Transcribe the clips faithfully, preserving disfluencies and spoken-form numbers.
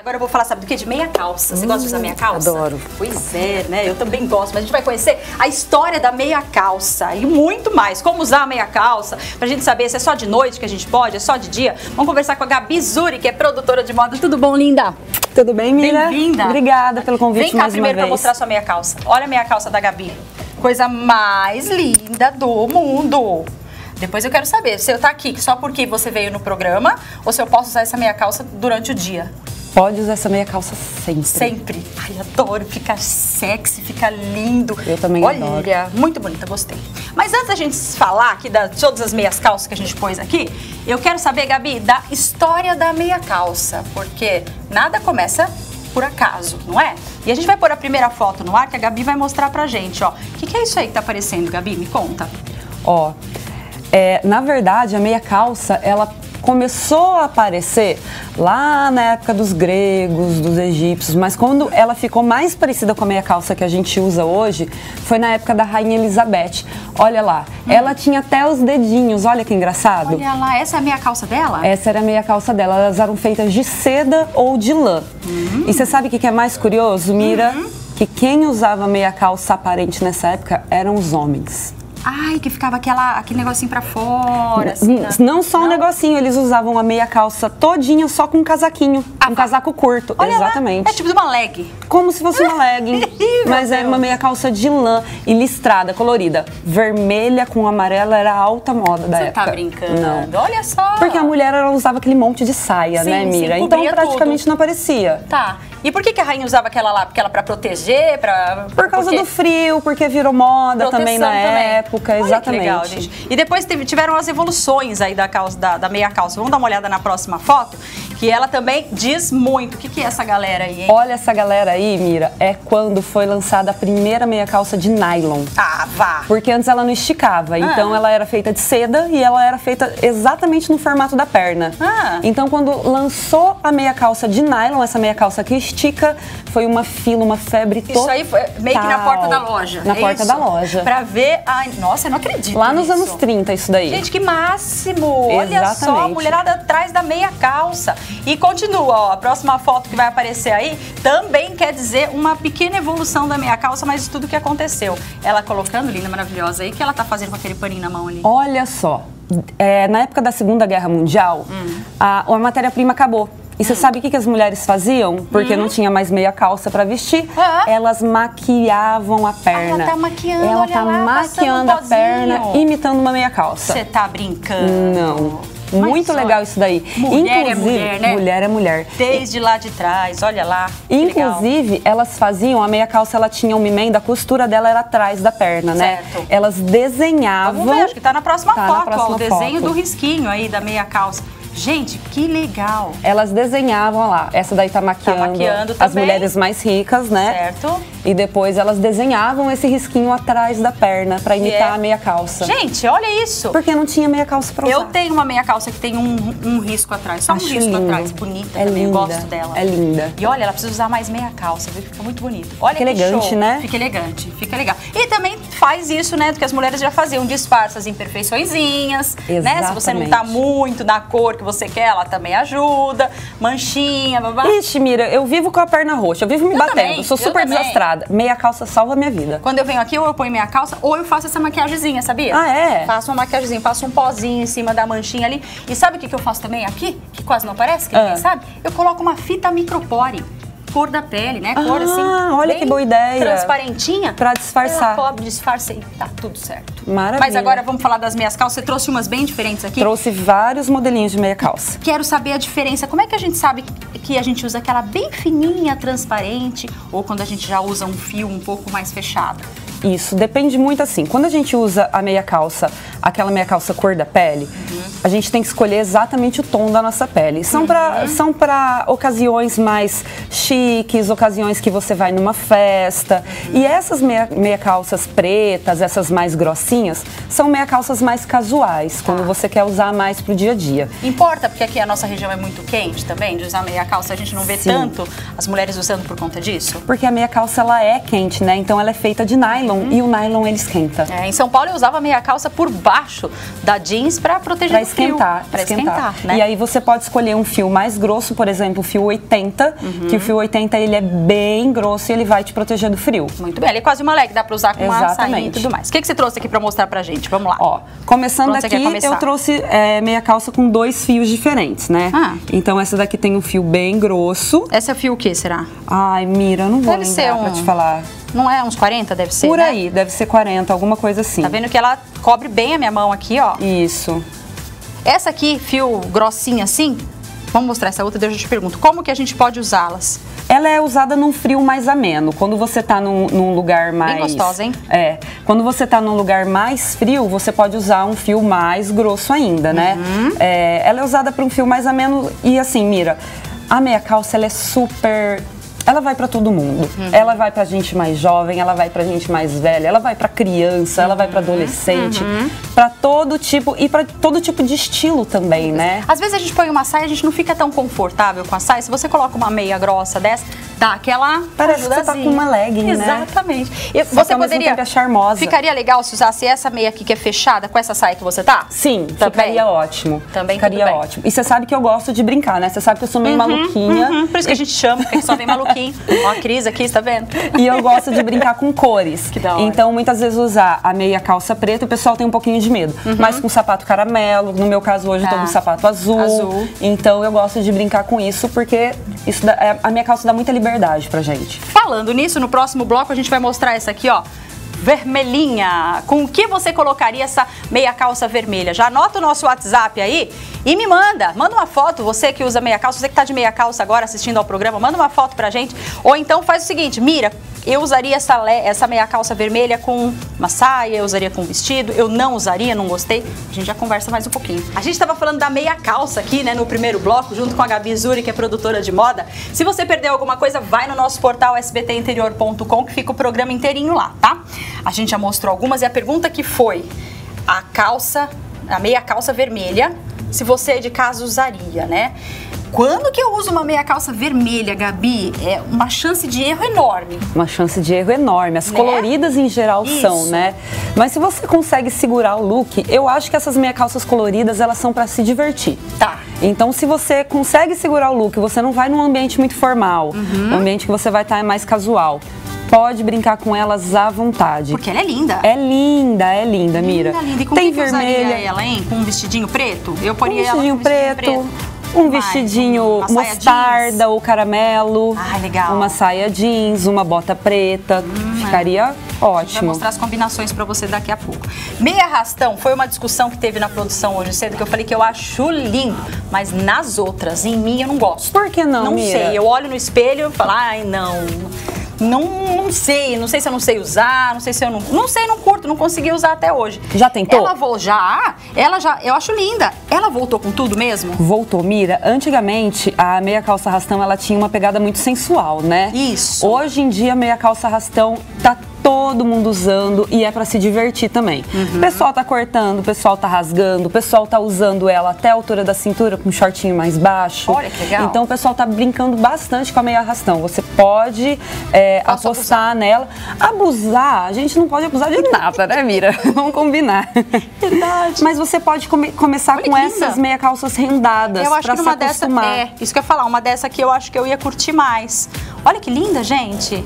Agora eu vou falar, sabe do que? De meia calça. Você hum, gosta de usar meia calça? Adoro. Pois é, né? Eu também gosto, mas a gente vai conhecer a história da meia calça e muito mais. Como usar a meia calça, pra gente saber se é só de noite que a gente pode, é só de dia. Vamos conversar com a Gabi Zuri, que é produtora de moda. Tudo bom, linda? Tudo bem, Mira? Bem-vinda. Obrigada pelo convite. Vem cá mais primeiro uma pra vez. mostrar sua meia calça. Olha a meia calça da Gabi. Coisa mais linda do mundo. Depois eu quero saber se eu tá aqui só porque você veio no programa ou se eu posso usar essa meia calça durante o dia. Pode usar essa meia calça sempre. Sempre. Ai, adoro. Fica sexy, fica lindo. Eu também Olha, adoro. Olha, muito bonita, gostei. Mas antes da gente falar aqui de todas as meias calças que a gente pôs aqui, eu quero saber, Gabi, da história da meia calça. Porque nada começa por acaso, não é? E a gente vai pôr a primeira foto no ar que a Gabi vai mostrar pra gente, ó. O que, que é isso aí que tá aparecendo, Gabi? Me conta. Ó, é, na verdade, a meia calça, ela começou a aparecer lá na época dos gregos, dos egípcios, mas quando ela ficou mais parecida com a meia calça que a gente usa hoje, foi na época da Rainha Elizabeth. Olha lá, hum. ela tinha até os dedinhos, olha que engraçado. Olha lá, essa é a meia calça dela? Essa era a meia calça dela, elas eram feitas de seda ou de lã. Hum. E você sabe o que é mais curioso, Mira? Hum. Que quem usava meia calça aparente nessa época eram os homens. Ai, que ficava aquela, aquele negocinho pra fora, assim, né? Não só Não? um negocinho, eles usavam a meia calça todinha só com um casaquinho, ah, um casaco curto, olha exatamente. Lá, é tipo de uma leg. Como se fosse uma legging, mas era uma meia calça de lã e listrada, colorida. Vermelha com amarela era a alta moda da Você época. Você tá brincando? Não. Olha só. Porque a mulher, ela usava aquele monte de saia, sim, né, Mira? Sim, então praticamente tudo. não aparecia. Tá. E por que, que a rainha usava aquela lá? Porque ela pra proteger? Pra... Por causa porque... do frio, porque virou moda Proteção também na também. época, Olha exatamente. Que legal, gente. E depois teve, tiveram as evoluções aí da, calça, da, da meia calça. Vamos dar uma olhada na próxima foto, que ela também diz muito. O que, que é essa galera aí, hein? Olha essa galera aí, Mira, é quando foi lançada a primeira meia calça de nylon. Ah, vá! Porque antes ela não esticava, ah. então ela era feita de seda e ela era feita exatamente no formato da perna. Ah. Então quando lançou a meia calça de nylon, essa meia calça que estica, foi uma fila, uma febre total. Isso aí foi meio que na porta da loja. Na é porta isso? da loja. Pra ver a... Nossa, eu não acredito Lá nos nisso. anos trinta isso daí. Gente, que máximo! Olha Exatamente. só, a mulherada atrás da meia calça. E continua, ó, a próxima foto que vai aparecer aí também quer dizer uma pequena evolução da meia calça, mas de tudo que aconteceu. Ela colocando, linda, maravilhosa, aí, o que ela tá fazendo com aquele paninho na mão ali? Olha só, é, na época da Segunda Guerra Mundial, hum. a, a matéria-prima acabou. E você hum. sabe o que, que as mulheres faziam? Porque hum. não tinha mais meia calça pra vestir. Ah. Elas maquiavam a perna. Ah, ela tá maquiando, Ela olha tá lá, maquiando a perna, imitando uma meia calça. Você tá brincando? Não. Mas muito legal olha, isso daí. Mulher Inclusive, é mulher, né? Mulher é mulher. Desde lá de trás, olha lá. Inclusive, legal. Elas faziam, a meia calça, ela tinha uma emenda, a costura dela era atrás da perna, certo. Né? Elas desenhavam... Vamos ver, acho que tá na próxima tá foto, na próxima ó, o desenho foto. do risquinho aí da meia calça. Gente, que legal. Elas desenhavam lá. Essa daí tá maquiando, tá maquiando as também. mulheres mais ricas, né? Certo. E depois elas desenhavam esse risquinho atrás da perna pra imitar é. a meia calça. Gente, olha isso. Porque não tinha meia calça pra usar. Eu tenho uma meia calça que tem um, um risco atrás. Só Acho um risco lindo. atrás. Bonita é também, linda. eu gosto dela. É linda. E olha, ela precisa usar mais meia calça, viu? Fica muito bonito. Olha fica que elegante, show. né? Fica elegante, fica legal. E também faz isso, né? Que as mulheres já faziam, disfarça as imperfeiçõezinhas, né? Se você não tá muito na cor que você quer, ela também ajuda. Manchinha, babá. Ixi, Mira, eu vivo com a perna roxa, eu vivo me eu batendo, também, sou super desastrada. Meia calça salva a minha vida. Quando eu venho aqui, ou eu ponho meia calça, ou eu faço essa maquiagemzinha, sabia? Ah, é? Faço uma maquiagemzinha, passo um pozinho em cima da manchinha ali. E sabe o que, que eu faço também aqui? Que quase não aparece, que ah. ninguém sabe? Eu coloco uma fita micropore. Cor da pele, né? Cor ah, assim. Olha que boa ideia. Transparentinha. Pra disfarçar. Ela cobre, disfarça e tá tudo certo. Maravilha. Mas agora vamos falar das meias calças. Você trouxe umas bem diferentes aqui? Trouxe vários modelinhos de meia calça. Quero saber a diferença. Como é que a gente sabe que a gente usa aquela bem fininha, transparente, ou quando a gente já usa um fio um pouco mais fechado? Isso, depende muito assim. Quando a gente usa a meia calça, aquela meia calça cor da pele, uhum. a gente tem que escolher exatamente o tom da nossa pele. São uhum. para são para ocasiões mais chiques, ocasiões que você vai numa festa. Uhum. E essas meia, meia calças pretas, essas mais grossinhas, são meia calças mais casuais, tá. quando você quer usar mais pro dia a dia. Importa, porque aqui a nossa região é muito quente também, de usar meia calça, a gente não vê Sim. tanto as mulheres usando por conta disso? Porque a meia calça, ela é quente, né? Então ela é feita de nylon. nylon uhum. e o nylon ele esquenta. É, em São Paulo eu usava meia calça por baixo da jeans para proteger pra do frio. Esquentar, pra esquentar. esquentar. Né? E aí você pode escolher um fio mais grosso, por exemplo, o fio oitenta, uhum. que o fio oitenta ele é bem grosso e ele vai te proteger do frio. Muito bem, ele é quase uma leg, dá para usar com Exatamente. uma sainha e tudo mais. O que, que você trouxe aqui para mostrar pra gente? Vamos lá. Ó, começando aqui, eu trouxe é, meia calça com dois fios diferentes, né? Ah. Então essa daqui tem um fio bem grosso. Essa é fio o que será? Ai, Mira, eu não vou deve lembrar ser um... pra te falar. Não é uns quarenta, deve ser, Por né? aí, deve ser quarenta, alguma coisa assim. Tá vendo que ela cobre bem a minha mão aqui, ó. Isso. Essa aqui, fio grossinho assim, vamos mostrar essa outra, daí eu te pergunto, como que a gente pode usá-las? Ela é usada num frio mais ameno. Quando você tá num, num lugar mais... Bem gostosa, hein? É. Quando você tá num lugar mais frio, você pode usar um fio mais grosso ainda, né? Uhum. É, ela é usada para um fio mais ameno e assim, Mira, a meia calça, ela é super... Ela vai para todo mundo. Uhum. Ela vai pra gente mais jovem, ela vai pra gente mais velha, ela vai pra criança, uhum. ela vai pra adolescente, uhum. pra todo tipo e pra todo tipo de estilo também, né? Às vezes a gente põe uma saia, a gente não fica tão confortável com a saia. Se você coloca uma meia grossa dessa, dá aquela parece que você tá com uma legging, né? Exatamente. E Só você poderia é charmosa. Ficaria legal se usasse essa meia aqui que é fechada com essa saia que você tá? Sim, também. Ficaria ótimo. Também ficaria tudo bem. ótimo. E você sabe que eu gosto de brincar, né? Você sabe que eu sou meio uhum, maluquinha. Uhum. Por isso que a gente chama, porque só vem maluquinho. Ó, a Cris aqui, está vendo? E eu gosto de brincar com cores. Que da hora. Então, muitas vezes usar a meia calça preta, o pessoal tem um pouquinho de medo. Uhum. Mas com sapato caramelo, no meu caso hoje eu tô ah. com sapato azul. azul. Então, eu gosto de brincar com isso, porque isso dá, a minha calça dá muita liberdade pra gente. Falando nisso, no próximo bloco a gente vai mostrar essa aqui, ó. Vermelhinha. Com o que você colocaria essa meia calça vermelha? Já anota o nosso WhatsApp aí e me manda. Manda uma foto, você que usa meia calça, você que tá de meia calça agora assistindo ao programa, manda uma foto pra gente. Ou então faz o seguinte, Mira, eu usaria essa, essa meia calça vermelha com uma saia, eu usaria com um vestido, eu não usaria, não gostei. A gente já conversa mais um pouquinho. A gente estava falando da meia calça aqui, né, no primeiro bloco, junto com a Gabi Zuri, que é produtora de moda. Se você perdeu alguma coisa, vai no nosso portal s b t interior ponto com, que fica o programa inteirinho lá, tá? A gente já mostrou algumas e a pergunta que foi a calça, a meia calça vermelha, se você de casa usaria, né? Quando que eu uso uma meia calça vermelha, Gabi? É uma chance de erro enorme. Uma chance de erro enorme. As né? coloridas em geral Isso. são, né? Mas se você consegue segurar o look, eu acho que essas meia calças coloridas, elas são pra se divertir. Tá. Então, se você consegue segurar o look, você não vai num ambiente muito formal, uhum. um ambiente que você vai estar mais casual. Pode brincar com elas à vontade. Porque ela é linda. É linda, é linda, Mira. Linda, linda. E com tem que vermelha. Que eu usaria ela, hein? Com um vestidinho preto? Eu poria um vestidinho ela com um vestidinho preto. preto. Um vestidinho Vai, mostarda ou caramelo. Ah, legal. Uma saia jeans, uma bota preta. Hum, Ficaria é. ótimo. Vou mostrar as combinações pra você daqui a pouco. Meia arrastão foi uma discussão que teve na produção hoje cedo, que eu falei que eu acho lindo, mas nas outras, em mim, eu não gosto. Por que não, Não Mira? sei, eu olho no espelho e falo, ai, não... Não, não sei, não sei se eu não sei usar, não sei se eu não... Não sei, não curto, não consegui usar até hoje. Já tentou? Ela vou já, ela já, eu acho linda. Ela voltou com tudo mesmo? Voltou, Mira. Antigamente, a meia calça arrastão, ela tinha uma pegada muito sensual, né? Isso. Hoje em dia, a meia calça arrastão tá todo mundo usando e é pra se divertir também. Uhum. O pessoal tá cortando, o pessoal tá rasgando, o pessoal tá usando ela até a altura da cintura com um shortinho mais baixo. Olha que legal. Então o pessoal tá brincando bastante com a meia arrastão. Você pode é, apostar abusar. nela. Abusar, a gente não pode abusar de nada, né, Mira? Vamos combinar. Verdade. Mas você pode come começar Olha com essas meia calças rendadas. Eu acho pra que se uma dessa, é, isso que eu ia falar, uma dessa aqui eu acho que eu ia curtir mais. Olha que linda, gente.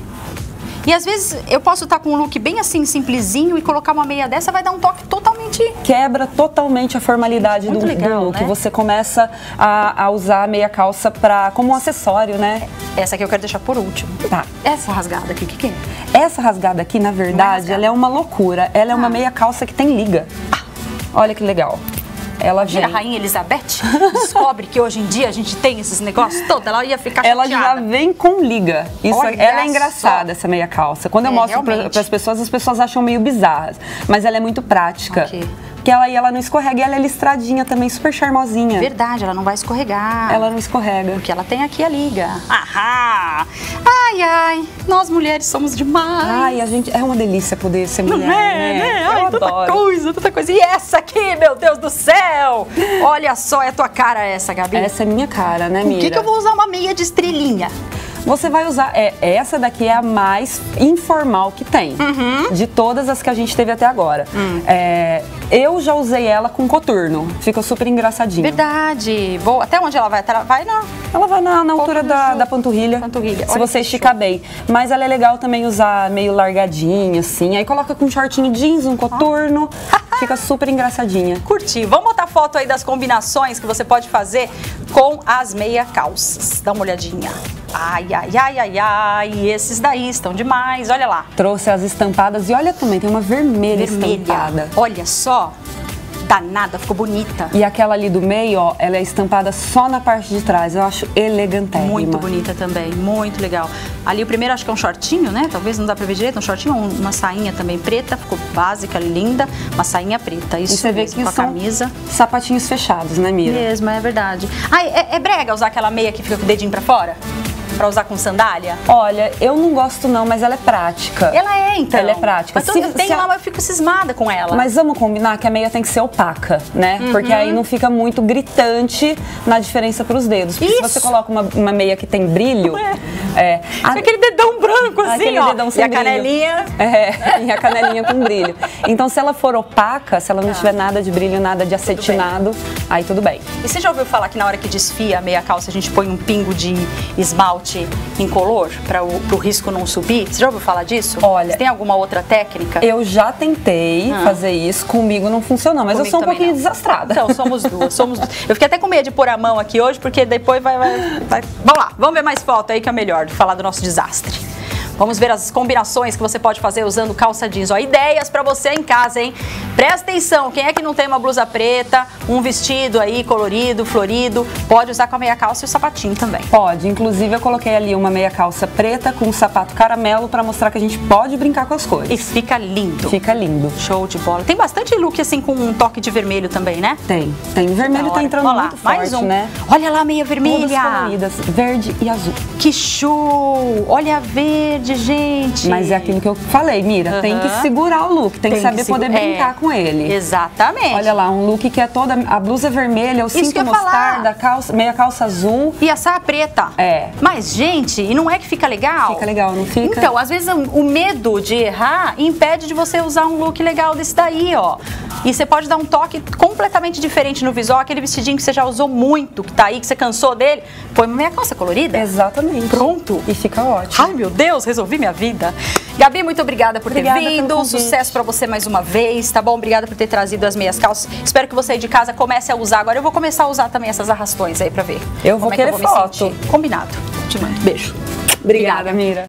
E às vezes eu posso estar com um look bem assim, simplesinho, e colocar uma meia dessa vai dar um toque totalmente... Quebra totalmente a formalidade do, legal, do look. Né? Você começa a, a usar a meia calça pra, como um acessório, né? Essa aqui eu quero deixar por último. Tá. Essa rasgada aqui, o que, que é? Essa rasgada aqui, na verdade, é ela é uma loucura. Ela é ah. uma meia calça que tem liga. Ah. Olha que legal. Ela vem. A Rainha Elizabeth descobre que hoje em dia a gente tem esses negócios todos, ela ia ficar chateada. Ela já vem com liga. Isso, Olha ela é engraçada, só. essa meia calça. Quando eu é, mostro para as pessoas, as pessoas acham meio bizarras. Mas ela é muito prática. Okay. Porque ela, ela não escorrega e ela é listradinha também, super charmosinha. Verdade, ela não vai escorregar. Ela não escorrega. Porque ela tem aqui a liga. Ahá! Ai, ai, nós mulheres somos demais. Ai, a gente, é uma delícia poder ser mulher, não é, né? né? Eu Ai, adoro. tanta coisa, tanta coisa. E essa aqui, meu Deus do céu! Olha só, é tua cara essa, Gabi. Essa é minha cara, né, Mira? Por que, que eu vou usar uma meia de estrelinha? você vai usar, é, essa daqui é a mais informal que tem, uhum. de todas as que a gente teve até agora. Hum. É, eu já usei ela com coturno, fica super engraçadinho. Verdade, boa. Até onde ela vai? Ela vai na... Ela vai na, na altura da, da panturrilha, panturrilha. se Olha você esticar show. Bem. Mas ela é legal também usar meio largadinha, assim, aí coloca com um shortinho jeans, um coturno, ah. fica super engraçadinha. Curti. Vamos botar foto aí das combinações que você pode fazer com as meia calças. Dá uma olhadinha. Ai, ai, ai, ai, ai, esses daí estão demais, olha lá. Trouxe as estampadas e olha também, tem uma vermelha, vermelha. estampada. Olha só, danada, ficou bonita. E aquela ali do meio, ó, ela é estampada só na parte de trás, eu acho elegantérrima. Muito bonita também, muito legal. Ali o primeiro acho que é um shortinho, né? Talvez não dá pra ver direito, um shortinho, uma sainha também preta, ficou básica, linda, uma sainha preta. Isso e você vê mesmo, que com a são camisa. Sapatinhos fechados, né, Mira? Mesmo, é verdade. Ai, é, é brega usar aquela meia que fica com o dedinho pra fora? Pra usar com sandália? Olha, eu não gosto não, mas ela é prática. Ela é, então. Ela é prática. Mas se, eu tenho se lá, mas eu fico cismada com ela. Mas vamos combinar que a meia tem que ser opaca, né? Uhum. Porque aí não fica muito gritante na diferença pros dedos. Porque Isso. se você coloca uma, uma meia que tem brilho... É. é a, aquele dedão branco assim, aquele ó. Dedão sem e a brilho. canelinha. É, e a canelinha com brilho. Então, se ela for opaca, se ela não ah. tiver nada de brilho, nada de acetinado, tudo aí tudo bem. E você já ouviu falar que na hora que desfia a meia calça, a gente põe um pingo de esmalte em color para o pro risco não subir? Você já ouviu falar disso? Olha, você tem alguma outra técnica? Eu já tentei ah. fazer isso, comigo não funcionou, mas comigo eu sou um pouquinho não. desastrada. Então, somos duas, somos duas. Eu fiquei até com medo de pôr a mão aqui hoje, porque depois vai, vai, vai... Vamos lá, vamos ver mais foto aí que é melhor de falar do nosso desastre. Vamos ver as combinações que você pode fazer usando calça jeans. Ó, ideias pra você em casa, hein? Presta atenção, quem é que não tem uma blusa preta, um vestido aí colorido, florido, pode usar com a meia calça e o sapatinho também. Pode, inclusive eu coloquei ali uma meia calça preta com um sapato caramelo pra mostrar que a gente pode brincar com as cores. E fica lindo. Fica lindo. Show de bola. Tem bastante look assim com um toque de vermelho também, né? Tem, tem. Vermelho tá entrando Olha lá, muito forte, mais um. né? Olha lá a meia vermelha. Todas coloridas, verde e azul. Que show! Olha a verde, gente. Mas é aquilo que eu falei, Mira, uhum. tem que segurar o look, tem, tem que saber que poder brincar é. com ele. Exatamente. Olha lá, um look que é toda a blusa vermelha, o cinto mostarda, calça, meia calça azul. E a saia preta. É. Mas, gente, e não é que fica legal? Fica legal, não fica? Então, às vezes o medo de errar impede de você usar um look legal desse daí, ó. E você pode dar um toque completamente diferente no visual, aquele vestidinho que você já usou muito, que tá aí, que você cansou dele, põe uma meia calça colorida. Exatamente. Pronto. E fica ótimo. Ai, meu Deus, resolvi minha vida. Gabi, muito obrigada por obrigada ter vindo. Sucesso pra você mais uma vez, tá bom? Obrigada por ter trazido as meias calças. Espero que você aí de casa comece a usar. Agora eu vou começar a usar também essas arrastões aí pra ver. Eu vou querer é que eu vou foto. me sentir. Combinado. Te mando. Beijo. Obrigada, obrigada, Mira.